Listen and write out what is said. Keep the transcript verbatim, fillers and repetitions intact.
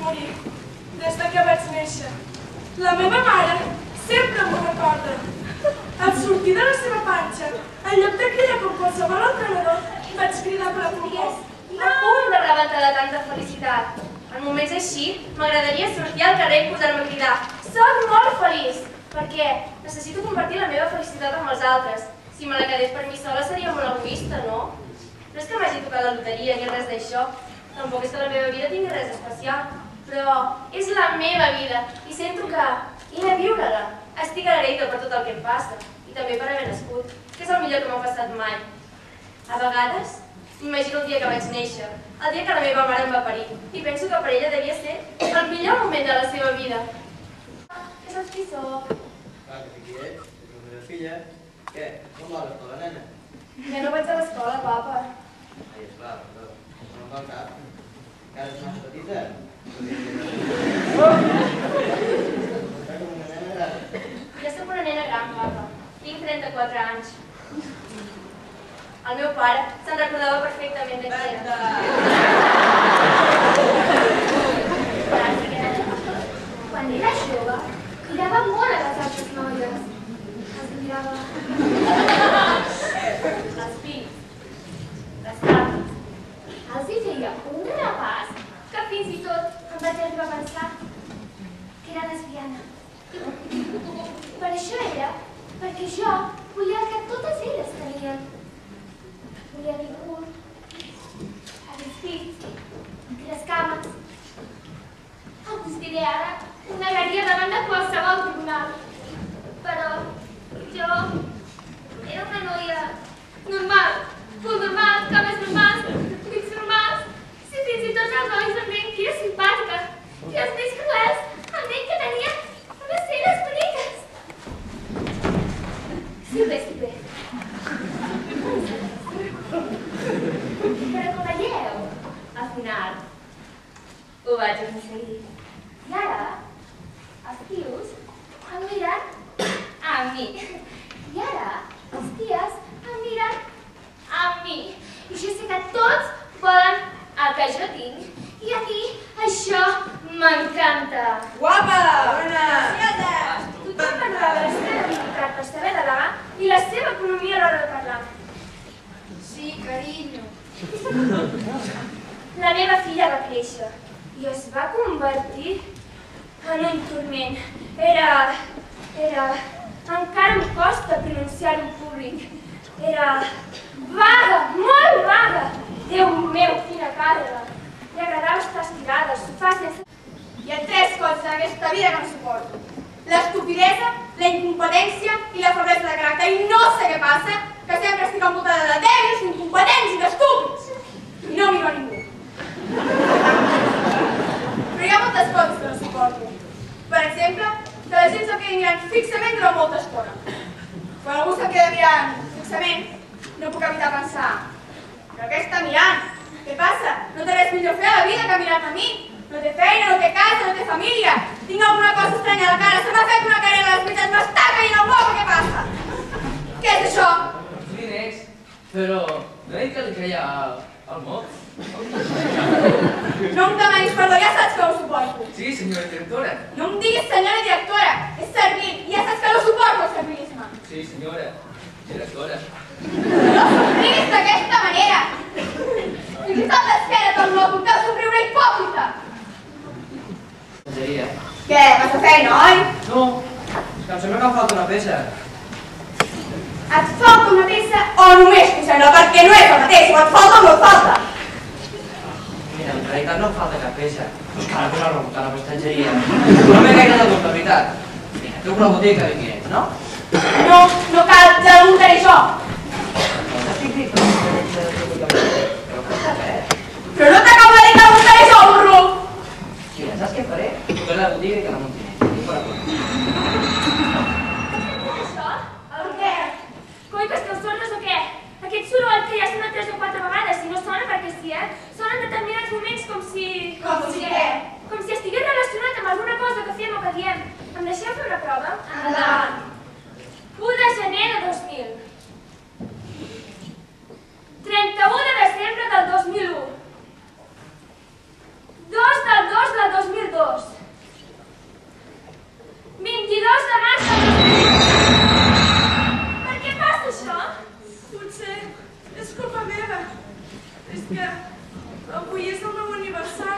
morir, des que vaig néixer. La meva mare sempre m'ho recorda. Al sortir de la seva panxa, en lloc de cridar com qualsevol altre nadó, vaig cridar per a pulmons. A punt de rebentar de tanta felicitat. En moments així, m'agradaria sortir al carrer i posar-me a cridar. Soc molt feliç, perquè necessito compartir la meva felicitat amb els altres. Si me la quedés per mi sola seria molt egoista, no? No és que m'hagi tocat la loteria ni res d'això. Tampoc és que la meva vida tingui res especial. Però és la meva vida i sento que he de viure-la. Estic agraïda per tot el que em passa i també per haver nascut, que és el millor que m'ha passat mai. A vegades m'imagino el dia que vaig néixer, el dia que la meva mare em va parir, i penso que per ella devia ser el millor moment de la seva vida. Què saps qui soc? Clar, que qui ets? És la meva filla. Què? Com va l'escola, nena? Ja no vaig a l'escola, papa. Ai, esclar, perdó. No em fa el cap. Encara ets massa petita? Està com una nena gran. Ja soc una nena gran, papa. Tinc trenta-quatre anys. El meu pare se'n recordava perfectament de qui era. Quan era jove, cridava molt a les altres noies. Els mirava Les fills, les cames. els hi feia un repàs que fins i tot em vaig arribar a pensar que era lesbiana. Per això era perquè jo volia el que totes elles tenien. Volia ningú, els fills i les cames. Us diré ara, ho negaria davant de qualsevol tribunal. Però jo era una noia normal, full normal, cames normals, fills normals. Si fins i tot els nois em deien que era simpàtica, i els més cruels em deien que tenia unes celles boniques. Sí, bé, sí, bé. Però com veieu, al final ho vaig aconseguir. I ara, els tios em miren a mi. I ara, els ties em miren a mi. I jo sé que tots volen el que jo tinc. I a mi això m'encanta. Guapa! Bona! Tothom valorava la seva habilitat per saber delegar i la seva economia a l'hora de parlar. Sí, carinyo. La meva filla va créixer i es va convertir en un turment. Era... era... encara em costa pronunciar-ho en públic. Era... vaga, molt vaga. Déu meu, quina càrrega. Li agradava estar estirada al sofà sense... Hi ha tres coses en aquesta vida que no suporto. L'estupidesa, la incompetència i la feblesa de caràcter. I no sé què passa, que sempre estic envoltada de dèbils, incompetents i d'estúpids. I no miro a ningú. Però hi ha moltes coses que no suporto. Per exemple, que la gent se'm quedi mirant fixament durant molta estona. Quan algú se'm queda mirant fixament, no puc evitar pensar: però què està mirant? Què passa? No té res millor a fer a la vida que mirar-me a mi. No té feina, no té casa, no té família. Tinc alguna cosa estranya a la cara, se m'ha fet una carena a les veritats, m'està caient el moc, què passa? Què és això? Els diners, però no he dit que li creia al moc? No em demanis perdó, ja saps que ho suporto. Sí, senyora directora. No em diguis senyora directora, és servil, i ja saps que no suporto el servilisme. Sí, senyora directora. No somriguis d'aquesta manera. Fins i tot d'esquena tot no puc somriure hipòcrita. Seria. Què, massa feina, oi? No, és que em sembla que em falta una peça. Et falta una peça o només t'ho sembla, perquè no és el mateix, o et falta o no et falta. Mira, en realitat no em falta cap peça. És que ara posar a rebotar a la prestatgeria. No m'he gaire de tot, la veritat. Mira, truco a la botiga que vingui, no? No, no cal, ja la muntaré jo. Estic dit, però costa res. Però no t'acabo de dir que la muntaré jo, burro. Mira, saps què faré? Trucaré a la botiga i que la munti. I per a Això? El què? Coi, que esteu sordes o què? Aquest soroll que ja sona tres o quatre vegades i no sona perquè sí, eh? Sona en determinats moments com si... Com si què? Com si estigués relacionat amb alguna cosa que fem o que diem. Em deixeu fer una prova? Endavant. u de gener de dos mil. trenta-u de desembre del dos mil u. dos del dos del dos mil meva. És que avui és el meu aniversari.